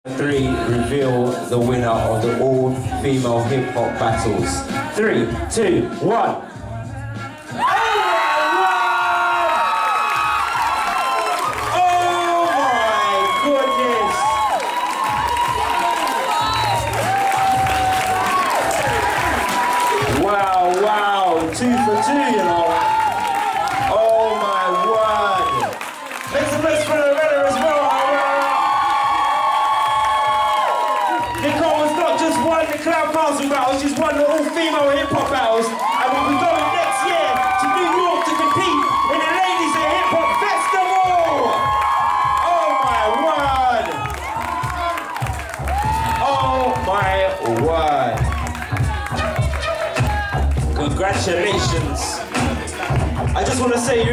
Three reveal the winner of the all-female hip-hop battles. 3, 2, 1. Wow, 2 for 2, you know. Oh my word. Make some noise for Loretta as well. Nicole has not just won the Clown Castle battles, she's won the all-female hip-hop battles, and we'll be going next year to New York to compete in the Ladies in Hip Hop Festival. Oh my word. Congratulations. I just want to say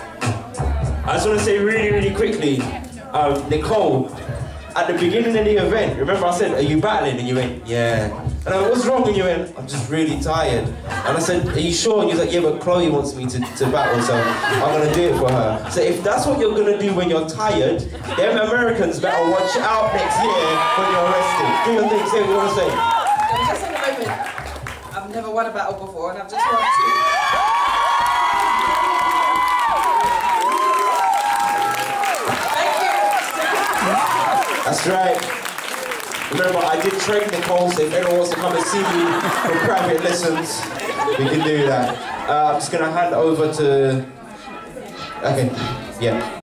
really quickly, Nicole, at the beginning of the event, remember I said, are you battling? And you went, yeah. And I went, what's wrong? And you went, I'm just really tired. And I said, are you sure? And you was like, yeah, but Chloe wants me to battle, so I'm going to do it for her. So if that's what you're going to do when you're tired, them Americans better watch out next year when you're rested. Do your thing, say what you want to say. Just in a moment, I've never won a battle before, and I've just won 2. That's right. Remember, I did train Nicole, so if anyone wants to come and see me for private lessons, we can do that. I'm just going to hand over to... Okay, yeah.